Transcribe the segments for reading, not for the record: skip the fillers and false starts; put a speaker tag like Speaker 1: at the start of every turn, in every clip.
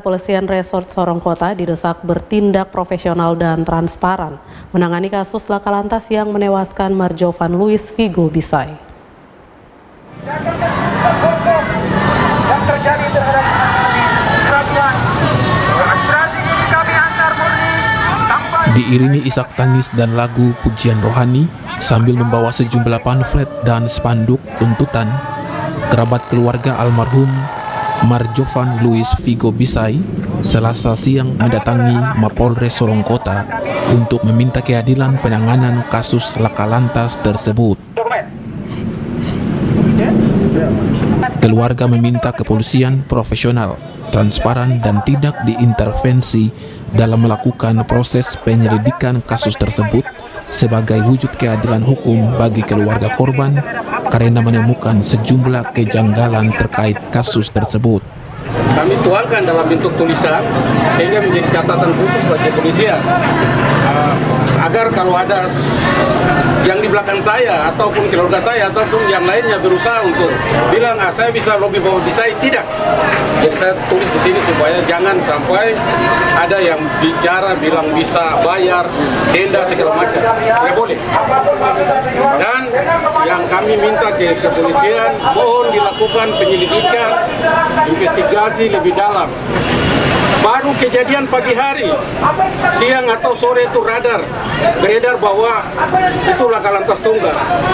Speaker 1: Kepolisian Resort Sorong Kota didesak bertindak profesional dan transparan menangani kasus laka lantas yang menewaskan Marjovan Luis Vigo Bisai.
Speaker 2: Diiringi isak tangis dan lagu pujian rohani sambil membawa sejumlah pamflet dan spanduk tuntutan, kerabat keluarga almarhum Marjovan Luis Vigo Bisai Selasa siang mendatangi Mapolres Sorong Kota untuk meminta keadilan penanganan kasus laka lantas tersebut. Keluarga meminta kepolisian profesional, transparan dan tidak diintervensi dalam melakukan proses penyelidikan kasus tersebut sebagai wujud keadilan hukum bagi keluarga korban karena menemukan sejumlah kejanggalan terkait kasus tersebut.
Speaker 3: Kami tuangkan dalam bentuk tulisan sehingga menjadi catatan khusus bagi kepolisian agar kalau ada yang di belakang saya ataupun keluarga saya ataupun yang lainnya berusaha untuk bilang saya bisa lobby bahwa bisa tidak. Jadi saya tulis di sini supaya jangan sampai ada yang bicara bilang bisa bayar denda segala macam. Tidak boleh. Dan yang kami minta ke kepolisian mohon dilakukan penyelidikan, investigasi lebih dalam. Baru kejadian pagi hari, siang atau sore itu radar beredar bahwa itu laka lantas tunggal.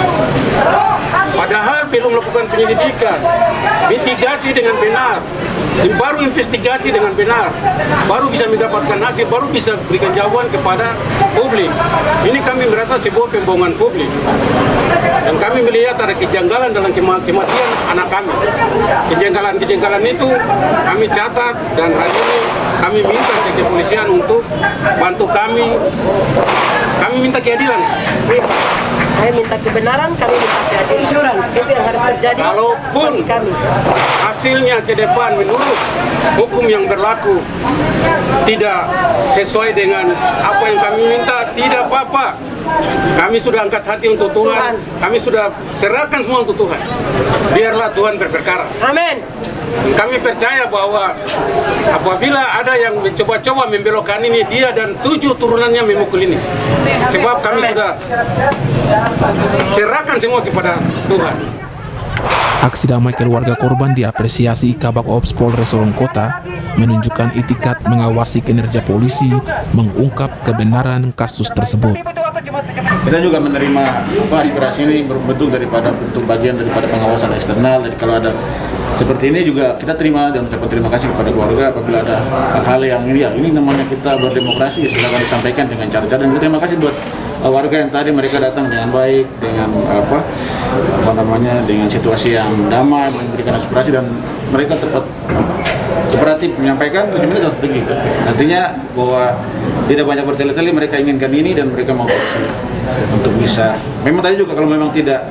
Speaker 3: Padahal belum melakukan penyelidikan, mitigasi dengan benar, baru investigasi dengan benar, baru bisa mendapatkan hasil, baru bisa berikan jawaban kepada publik. Ini kami merasa sebuah pembohongan publik. Dan kami melihat ada kejanggalan dalam kematian anak kami. Kejanggalan itu kami catat dan hari ini kami minta ke kepolisian untuk bantu kami. Kami minta keadilan.
Speaker 4: Kami minta kebenaran, kami minta keadilan. Itu yang harus terjadi.
Speaker 3: Kalaupun
Speaker 4: kami
Speaker 3: hasilnya ke depan menurut hukum yang berlaku tidak sesuai dengan apa yang kami minta, tidak apa-apa. Kami sudah angkat hati untuk Tuhan. Kami sudah serahkan semua untuk Tuhan. Biarlah Tuhan berperkara.
Speaker 4: Amin.
Speaker 3: Kami percaya bahwa apabila ada yang mencoba-coba membelokkan ini, dia dan 7 turunannya memukul ini. Sebab kami sudah serahkan semua kepada Tuhan.
Speaker 2: Aksi damai keluarga korban diapresiasi Kabak Ops Polres Sorong Kota menunjukkan itikat mengawasi kinerja polisi mengungkap kebenaran kasus tersebut.
Speaker 5: Kita juga menerima aspirasi ini berbentuk daripada untuk bagian daripada pengawasan eksternal. Jadi kalau ada seperti ini juga kita terima dan ucapkan terima kasih kepada keluarga apabila ada hal yang ini namanya kita berdemokrasi, silakan disampaikan dengan cara-cara. Dan terima kasih buat warga yang tadi mereka datang dengan baik, dengan dengan situasi yang damai, memberikan aspirasi dan mereka tepat kooperatif menyampaikan tujuan mereka harus pergi. Nantinya bahwa tidak banyak bertele-tele, mereka inginkan ini dan mereka mau bersih untuk bisa. Memang tadi juga kalau memang tidak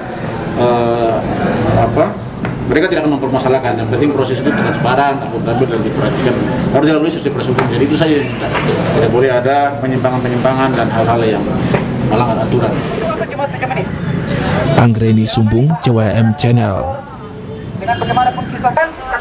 Speaker 5: mereka tidak akan mempermasalahkan. Yang penting proses itu transparan, akuntabel dan diperhatikan. Harus dilalui sesuai prosedur hukum. Jadi itu saja yang minta. Tidak boleh ada penyimpangan-penyimpangan dan hal-hal yang melanggar aturan.
Speaker 2: Anggreni Sumbung, CWM Channel.
Speaker 6: Dengan bagaimanapun kisahkan